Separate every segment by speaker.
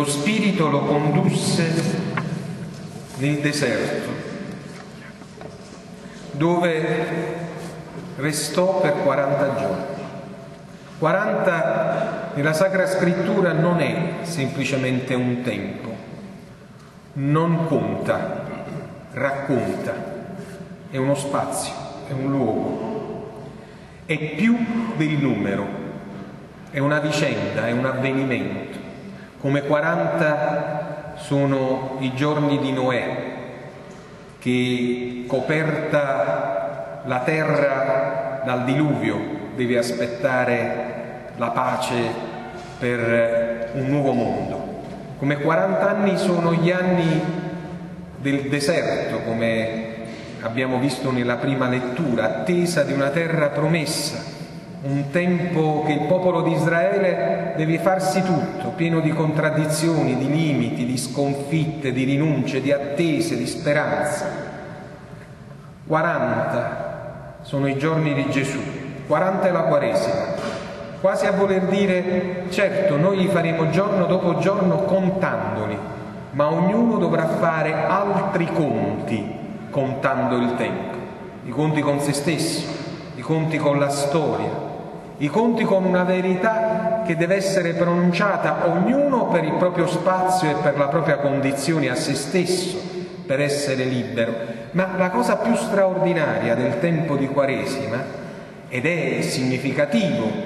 Speaker 1: lo Spirito lo condusse nel deserto, dove restò per 40 giorni. 40 nella Sacra Scrittura non è semplicemente un tempo, non conta, racconta, è uno spazio, è un luogo, è più del numero, è una vicenda, è un avvenimento, come 40 sono i giorni di Noè, che coperta la terra dal diluvio deve aspettare la pace per un nuovo mondo. Come 40 anni sono gli anni del deserto, come abbiamo visto nella prima lettura, attesa di una terra promessa, un tempo che il popolo di Israele deve farsi tutto, pieno di contraddizioni, di limiti, di sconfitte, di rinunce, di attese, di speranza. 40 sono i giorni di Gesù, 40 è la Quaresima, quasi a voler dire, certo, noi li faremo giorno dopo giorno contandoli, ma ognuno dovrà fare altri conti contando il tempo, i conti con se stesso, i conti con la storia, i conti con una verità che deve essere pronunciata ognuno per il proprio spazio e per la propria condizione a se stesso, per essere libero. Ma la cosa più straordinaria del tempo di Quaresima, ed è significativo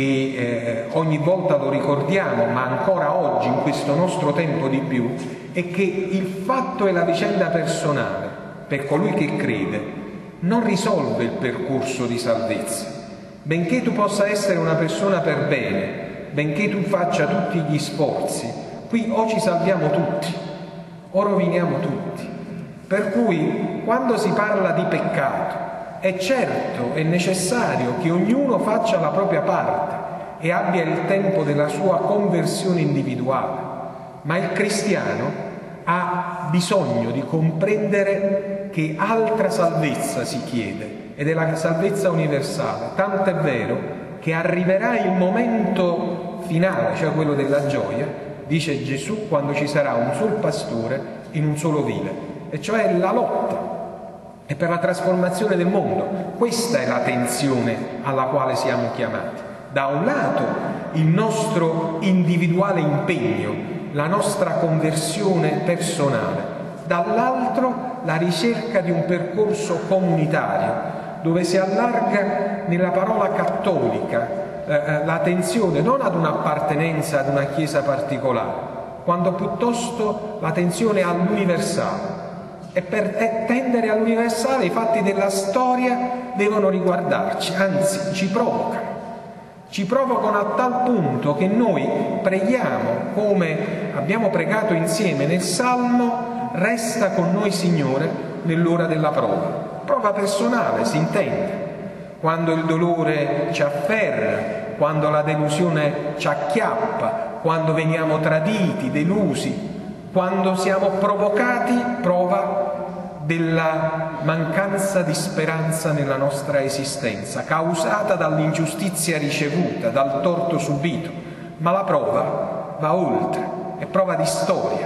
Speaker 1: che ogni volta lo ricordiamo, ma ancora oggi in questo nostro tempo di più, è che il fatto e la vicenda personale per colui che crede non risolve il percorso di salvezza. Benché tu possa essere una persona per bene, benché tu faccia tutti gli sforzi, qui o ci salviamo tutti o roviniamo tutti. Per cui quando si parla di peccato è certo, è necessario che ognuno faccia la propria parte e abbia il tempo della sua conversione individuale, ma il cristiano ha bisogno di comprendere che altra salvezza si chiede, ed è la salvezza universale, tanto è vero che arriverà il momento finale, cioè quello della gioia, dice Gesù, quando ci sarà un solo pastore in un solo vile, e cioè la lotta è per la trasformazione del mondo. Questa è la tensione alla quale siamo chiamati. Da un lato il nostro individuale impegno, la nostra conversione personale, dall'altro la ricerca di un percorso comunitario dove si allarga nella parola cattolica l'attenzione non ad un'appartenenza ad una chiesa particolare, quanto piuttosto l'attenzione all'universale. E per tendere all'universale i fatti della storia devono riguardarci, anzi ci provocano a tal punto che noi preghiamo, come abbiamo pregato insieme nel Salmo, resta con noi Signore nell'ora della prova. Prova personale, si intende, quando il dolore ci afferra, quando la delusione ci acchiappa, quando veniamo traditi, delusi, quando siamo provocati, prova della mancanza di speranza nella nostra esistenza, causata dall'ingiustizia ricevuta, dal torto subito. Ma la prova va oltre, è prova di storia,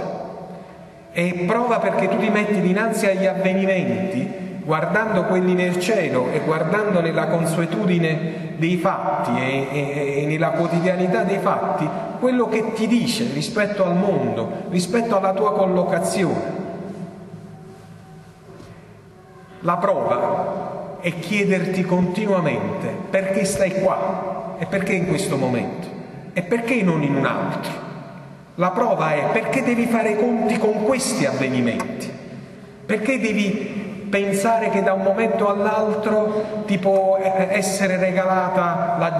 Speaker 1: è prova perché tu ti metti dinanzi agli avvenimenti, guardando quelli nel cielo e guardando nella consuetudine dei fatti e nella quotidianità dei fatti, quello che ti dice rispetto al mondo, rispetto alla tua collocazione. La prova è chiederti continuamente perché stai qua e perché in questo momento e perché non in un altro. La prova è perché devi fare i conti con questi avvenimenti, perché devi pensare che da un momento all'altro ti può essere regalata la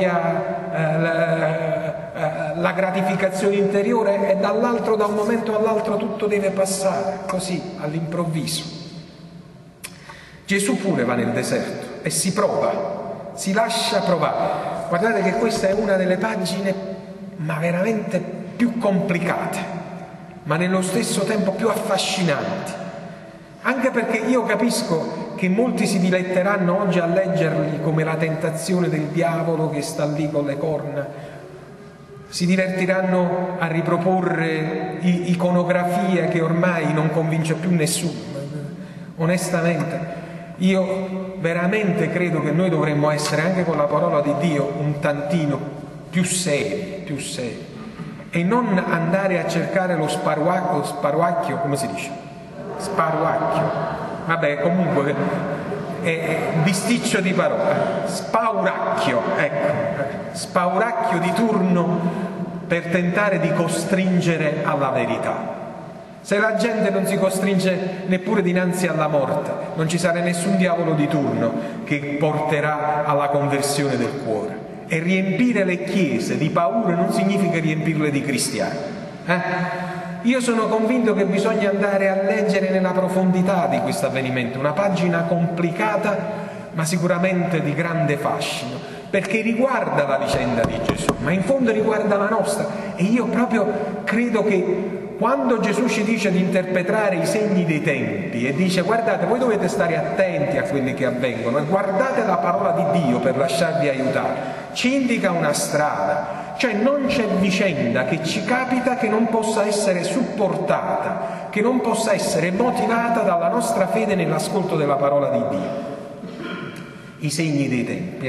Speaker 1: gioia, la gratificazione interiore, e dall'altro, da un momento all'altro, tutto deve passare così all'improvviso. Gesù pure va nel deserto e si prova, si lascia provare. Guardate che questa è una delle pagine ma veramente più complicate, ma nello stesso tempo più affascinanti. Anche perché io capisco che molti si diletteranno oggi a leggerli come la tentazione del diavolo che sta lì con le corna. si divertiranno a riproporre iconografia che ormai non convince più nessuno. Onestamente, io veramente credo che noi dovremmo essere, anche con la parola di Dio, un tantino più seri, e non andare a cercare lo sparuacchio, come si dice? Sparuacchio. Vabbè, comunque è bisticcio di parola. Spauracchio, ecco. Spauracchio di turno per tentare di costringere alla verità. Se la gente non si costringe neppure dinanzi alla morte, non ci sarà nessun diavolo di turno che porterà alla conversione del cuore. E riempire le chiese di paure non significa riempirle di cristiani. Io sono convinto che bisogna andare a leggere nella profondità di questo avvenimento, una pagina complicata ma sicuramente di grande fascino, perché riguarda la vicenda di Gesù, ma in fondo riguarda la nostra. E io proprio credo che quando Gesù ci dice di interpretare i segni dei tempi e dice guardate, voi dovete stare attenti a quelli che avvengono e guardate la parola di Dio per lasciarvi aiutare, ci indica una strada. Cioè non c'è vicenda che ci capita che non possa essere supportata, che non possa essere motivata dalla nostra fede nell'ascolto della parola di Dio. I segni dei tempi,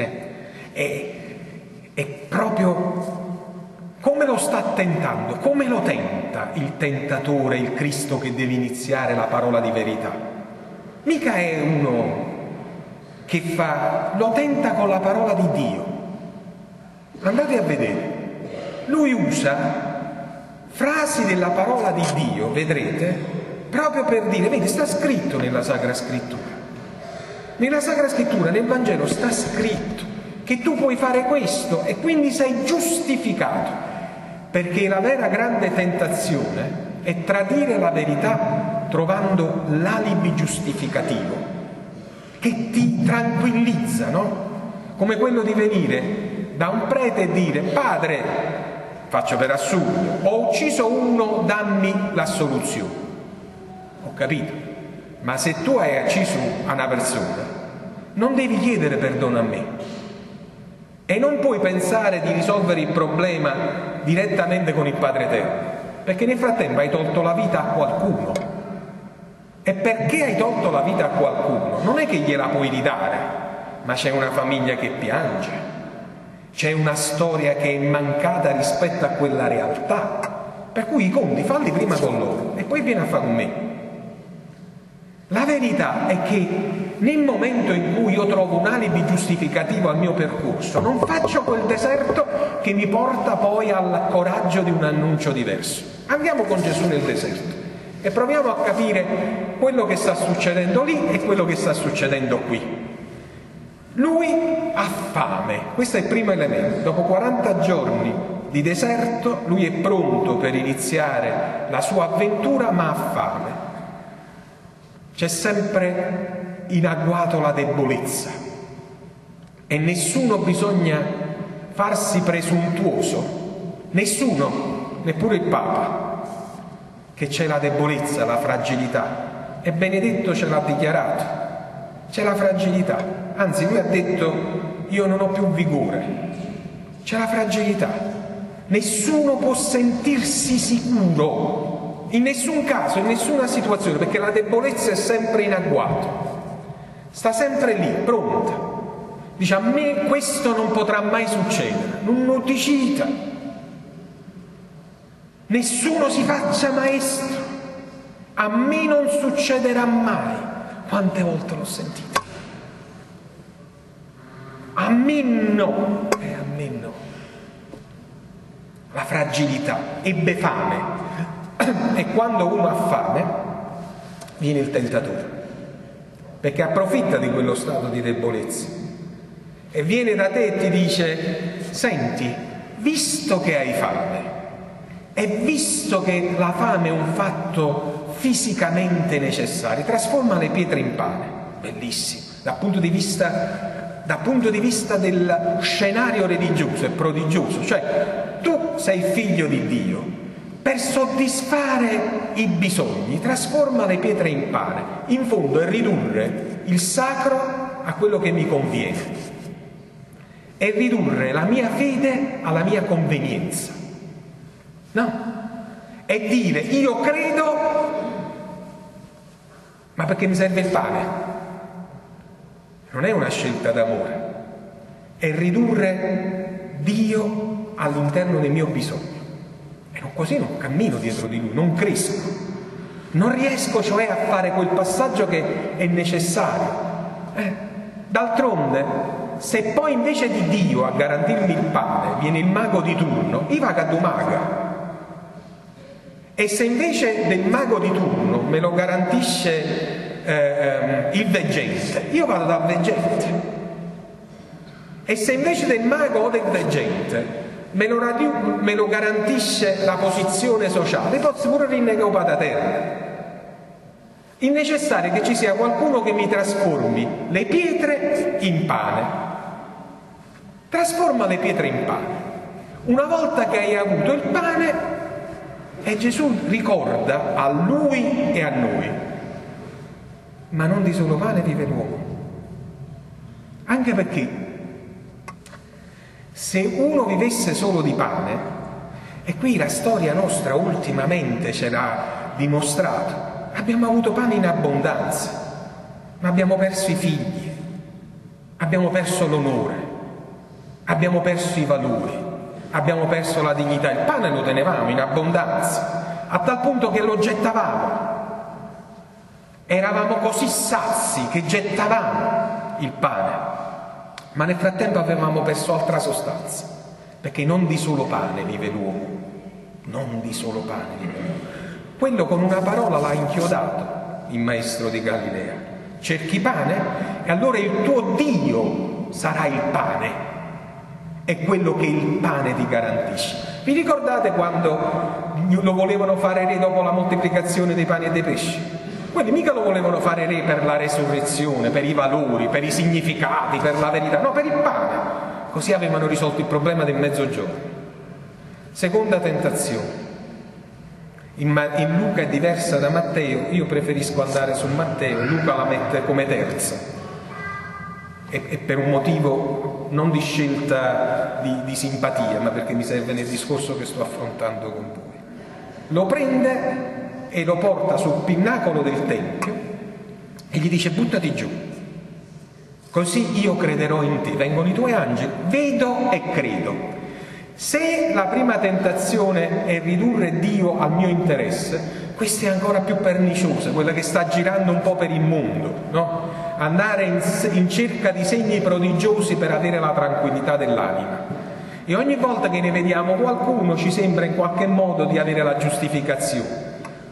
Speaker 1: è proprio come lo sta tentando, come lo tenta il tentatore, il Cristo che deve iniziare la parola di verità. Mica è uno che lo tenta con la parola di Dio. Andate a vedere. Lui usa frasi della parola di Dio, vedrete, proprio per dire, vedi, sta scritto nella Sacra Scrittura. Nella Sacra Scrittura, nel Vangelo, sta scritto che tu puoi fare questo e quindi sei giustificato, perché la vera grande tentazione è tradire la verità trovando l'alibi giustificativo che ti tranquillizza, no? Come quello di venire da un prete e dire padre, faccio per assurdo, ho ucciso uno, dammi l'assoluzione. Ho capito, ma se tu hai ucciso una persona non devi chiedere perdono a me e non puoi pensare di risolvere il problema direttamente con il Padre Eterno, perché nel frattempo hai tolto la vita a qualcuno. E perché hai tolto la vita a qualcuno non è che gliela puoi ridare, ma c'è una famiglia che piange, c'è una storia che è mancata rispetto a quella realtà, per cui i conti falli prima con loro e poi vieni a fare con me. La verità è che nel momento in cui io trovo un alibi giustificativo al mio percorso, non faccio quel deserto che mi porta poi al coraggio di un annuncio diverso. Andiamo con Gesù nel deserto e proviamo a capire quello che sta succedendo lì e quello che sta succedendo qui. Lui ha fame, questo è il primo elemento. Dopo 40 giorni di deserto lui è pronto per iniziare la sua avventura, ma ha fame. C'è sempre in agguato la debolezza e nessuno bisogna farsi presuntuoso, nessuno, neppure il Papa, che c'è la debolezza, la fragilità. E Benedetto ce l'ha dichiarato, c'è la fragilità, anzi lui ha detto io non ho più vigore, c'è la fragilità, nessuno può sentirsi sicuro in nessun caso, in nessuna situazione, perché la debolezza è sempre in agguato, sta sempre lì, pronta, dice a me questo non potrà mai succedere, non noticita, nessuno si faccia maestro, a me non succederà mai. Quante volte l'ho sentito? A me no, a me no. La fragilità, ebbe fame. E quando uno ha fame viene il tentatore, perché approfitta di quello stato di debolezza e viene da te e ti dice senti, visto che hai fame e visto che la fame è un fatto fisicamente necessario, trasforma le pietre in pane. Bellissimo, dal punto di vista del scenario religioso è prodigioso, cioè tu sei figlio di Dio, per soddisfare i bisogni trasforma le pietre in pane, in fondo è ridurre il sacro a quello che mi conviene, è ridurre la mia fede alla mia convenienza. No, è dire io credo, ma perché mi serve il pane. Non è una scelta d'amore, è ridurre Dio all'interno del mio bisogno. E così non cammino dietro di Lui, non cresco. Non riesco cioè a fare quel passaggio che è necessario. D'altronde, se poi invece di Dio a garantirmi il pane viene il mago di turno, io vado a due maga. E se invece del mago di turno me lo garantisce il veggente, io vado dal veggente. E se invece del mago o del veggente me lo garantisce la posizione sociale, posso pure rinnegare da terra. Il necessario è che ci sia qualcuno che mi trasformi le pietre in pane. Trasforma le pietre in pane. Una volta che hai avuto il pane, e Gesù ricorda a lui e a noi, ma non di solo pane vive l'uomo. Anche perché se uno vivesse solo di pane, e qui la storia nostra ultimamente ce l'ha dimostrato, abbiamo avuto pane in abbondanza, ma abbiamo perso i figli, abbiamo perso l'onore, abbiamo perso i valori, abbiamo perso la dignità. Il pane lo tenevamo in abbondanza, a tal punto che lo gettavamo. Eravamo così sazi che gettavamo il pane, ma nel frattempo avevamo perso altra sostanza, perché non di solo pane vive l'uomo, non di solo pane vive l'uomo. Quello con una parola l'ha inchiodato il maestro di Galilea: cerchi pane e allora il tuo Dio sarà il pane, è quello che il pane ti garantisce. Vi ricordate quando lo volevano fare re dopo la moltiplicazione dei pani e dei pesci? Quelli mica lo volevano fare re per la resurrezione, per i valori, per i significati, per la verità, no, per il pane. Così avevano risolto il problema del mezzogiorno. Seconda tentazione. In Luca è diversa da Matteo, io preferisco andare su Matteo, Luca la mette come terza, e per un motivo non di scelta di simpatia, ma perché mi serve nel discorso che sto affrontando con voi. Lo prende e lo porta sul pinnacolo del Tempio e gli dice: buttati giù, così io crederò in te. Vengono i tuoi angeli, vedo e credo. Se la prima tentazione è ridurre Dio al mio interesse, questa è ancora più perniciosa, quella che sta girando un po' per il mondo, no? Andare in cerca di segni prodigiosi per avere la tranquillità dell'anima. E ogni volta che ne vediamo qualcuno ci sembra in qualche modo di avere la giustificazione.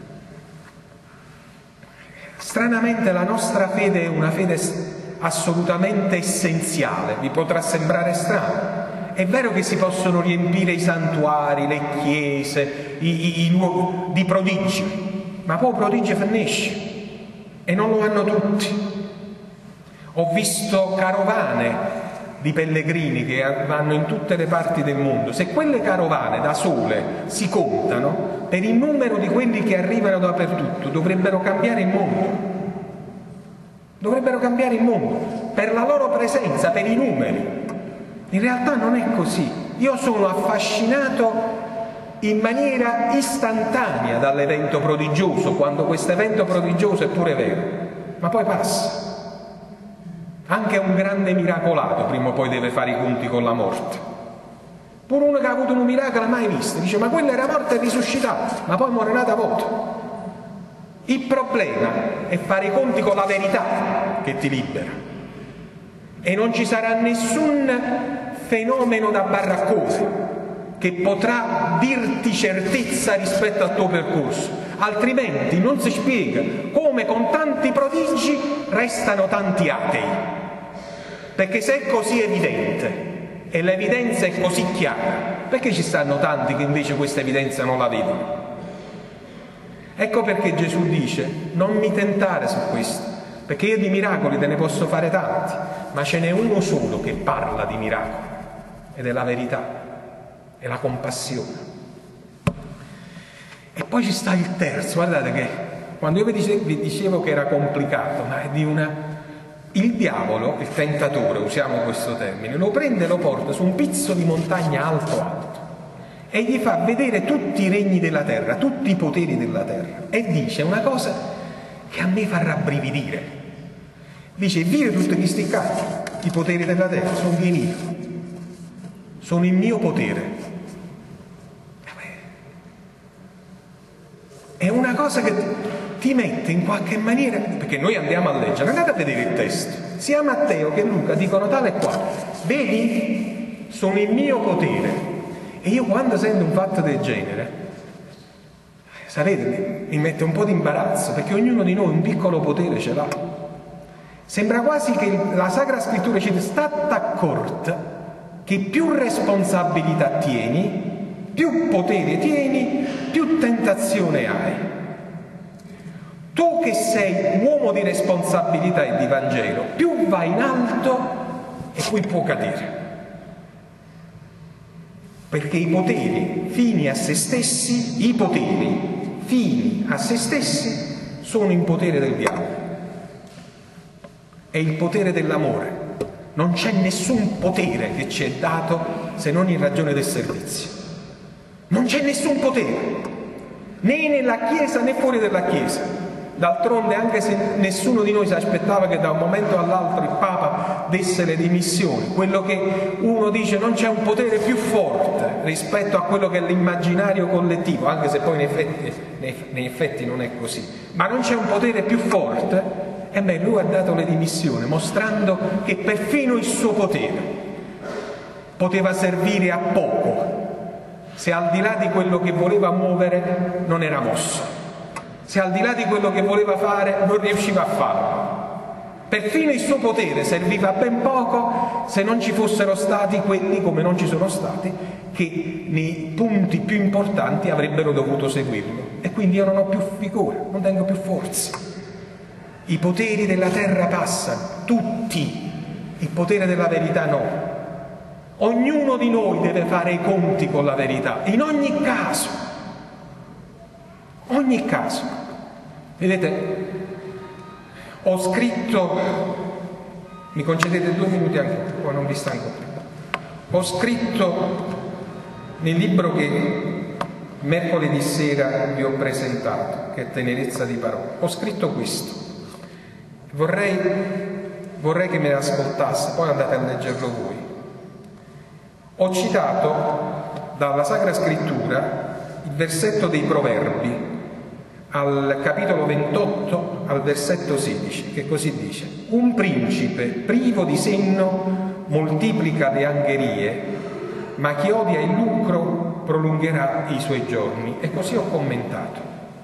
Speaker 1: Stranamente la nostra fede è una fede assolutamente essenziale. Vi potrà sembrare strano. È vero che si possono riempire i santuari, le chiese, i luoghi di prodigi, ma poi prodigi finisce e non lo hanno tutti. Ho visto carovane di pellegrini che vanno in tutte le parti del mondo. Se quelle carovane da sole si contano, per il numero di quelli che arrivano dappertutto, dovrebbero cambiare il mondo. Dovrebbero cambiare il mondo per la loro presenza, per i numeri. In realtà non è così. Io sono affascinato in maniera istantanea dall'evento prodigioso, quando questo evento prodigioso è pure vero, ma poi passa. Anche un grande miracolato prima o poi deve fare i conti con la morte. Pure uno che ha avuto un miracolo mai visto, dice: ma quello era morto e risuscitato, ma poi muore un'altra volta. Il problema è fare i conti con la verità che ti libera. E non ci sarà nessun fenomeno da baraccone che potrà dirti certezza rispetto al tuo percorso, altrimenti non si spiega come con tanti prodigi restano tanti atei, perché se è così evidente e l'evidenza è così chiara, perché ci stanno tanti che invece questa evidenza non la vedono? Ecco perché Gesù dice: non mi tentare su questo, perché io di miracoli te ne posso fare tanti, ma ce n'è uno solo che parla di miracoli, ed è la verità, è la compassione. E poi ci sta il terzo. Guardate che quando io vi dicevo che era complicato, ma è di il diavolo, il tentatore, usiamo questo termine, lo prende e lo porta su un pizzo di montagna alto e gli fa vedere tutti i regni della terra, tutti i poteri della terra, e dice una cosa che a me fa rabbrividire. Dice: vire tutti questi cacchi, i poteri della terra sono miei, sono il mio potere. È una cosa che ti mette in qualche maniera, perché noi andiamo a leggere, andate a vedere il testo, sia Matteo che Luca dicono tale e quale: vedi, sono il mio potere. E io quando sento un fatto del genere, sapete, mi mette un po' di imbarazzo, perché ognuno di noi un piccolo potere ce l'ha. Sembra quasi che la Sacra Scrittura ci dice: state accorta che più responsabilità tieni, più potere tieni, più tentazione hai. Tu che sei uomo di responsabilità e di Vangelo, più vai in alto e poi può cadere. Perché i poteri fini a se stessi, sono in potere del diavolo. È il potere dell'amore. Non c'è nessun potere che ci è dato se non in ragione del servizio. Non c'è nessun potere, né nella Chiesa né fuori dalla Chiesa. D'altronde, anche se nessuno di noi si aspettava che da un momento all'altro il Papa desse le dimissioni, quello che uno dice, non c'è un potere più forte rispetto a quello che è l'immaginario collettivo, anche se poi nei effetti non è così, ma non c'è un potere più forte, e lui ha dato le dimissioni, mostrando che perfino il suo potere poteva servire a poco se al di là di quello che voleva muovere non era mosso, se al di là di quello che voleva fare non riusciva a farlo. Perfino il suo potere serviva a ben poco se non ci fossero stati quelli, come non ci sono stati, che nei punti più importanti avrebbero dovuto seguirlo. E quindi io non ho più vigore, non tengo più forza. I poteri della terra passano, tutti. Il potere della verità no. Ognuno di noi deve fare i conti con la verità, in ogni caso. Ogni caso. Vedete, ho scritto, mi concedete 2 minuti anche, poi non vi stanco più. Ho scritto nel libro che mercoledì sera vi ho presentato, che è Tenerezza di Parola, ho scritto questo. Vorrei che me ne ascoltasse, poi andate a leggerlo voi. Ho citato dalla Sacra Scrittura il versetto dei Proverbi, al capitolo 28, al versetto 16, che così dice: un principe privo di senno moltiplica le angherie, ma chi odia il lucro prolungherà i suoi giorni. E così ho commentato.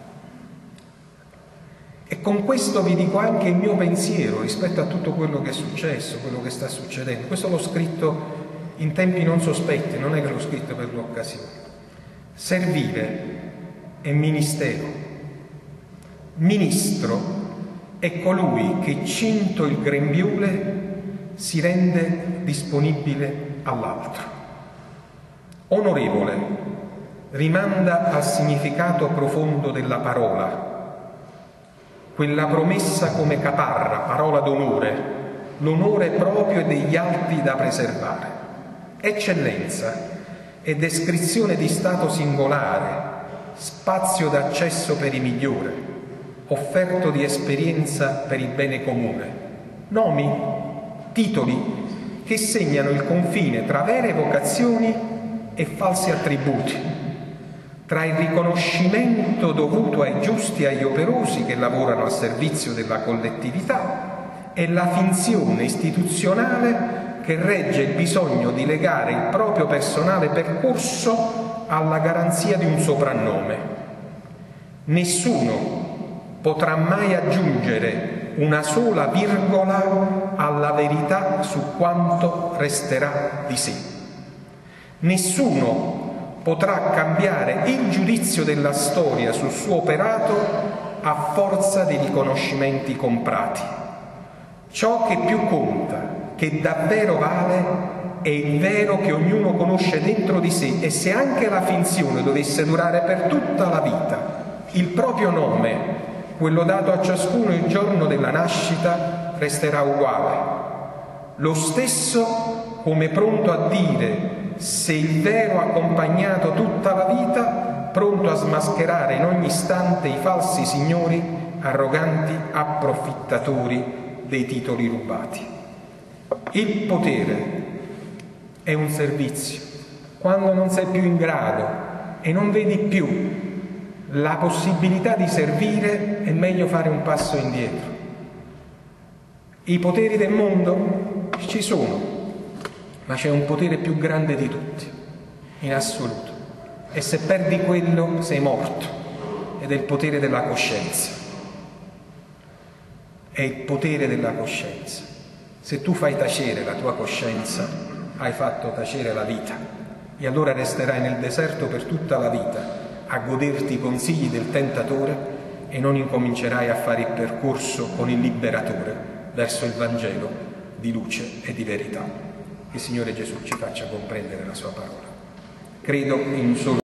Speaker 1: E con questo vi dico anche il mio pensiero rispetto a tutto quello che è successo, quello che sta succedendo. Questo l'ho scritto in tempi non sospetti, non è che l'ho scritto per l'occasione. Servire è ministero. Ministro è colui che, cinto il grembiule, si rende disponibile all'altro. Onorevole rimanda al significato profondo della parola, quella promessa come caparra, parola d'onore, l'onore proprio e degli altri da preservare. Eccellenza è descrizione di stato singolare, spazio d'accesso per i migliori, offerto di esperienza per il bene comune, nomi, titoli che segnano il confine tra vere vocazioni e falsi attributi, tra il riconoscimento dovuto ai giusti e agli operosi che lavorano al servizio della collettività e la finzione istituzionale che regge il bisogno di legare il proprio personale percorso alla garanzia di un soprannome. Nessuno potrà mai aggiungere una sola virgola alla verità su quanto resterà di sé. Nessuno potrà cambiare il giudizio della storia sul suo operato a forza di riconoscimenti comprati. Ciò che più conta, che davvero vale, è il vero che ognuno conosce dentro di sé, e se anche la finzione dovesse durare per tutta la vita, il proprio nome, quello dato a ciascuno il giorno della nascita, resterà uguale. Lo stesso come pronto a dire se il vero ha accompagnato tutta la vita, pronto a smascherare in ogni istante i falsi signori, arroganti approfittatori dei titoli rubati. Il potere è un servizio. Quando non sei più in grado e non vedi più la possibilità di servire, è meglio fare un passo indietro. I poteri del mondo ci sono, ma c'è un potere più grande di tutti, in assoluto. E se perdi quello sei morto, ed è il potere della coscienza. È il potere della coscienza. Se tu fai tacere la tua coscienza, hai fatto tacere la vita, e allora resterai nel deserto per tutta la vita a goderti i consigli del tentatore e non incomincerai a fare il percorso con il liberatore verso il Vangelo di luce e di verità. Che il Signore Gesù ci faccia comprendere la sua parola. Credo in un solo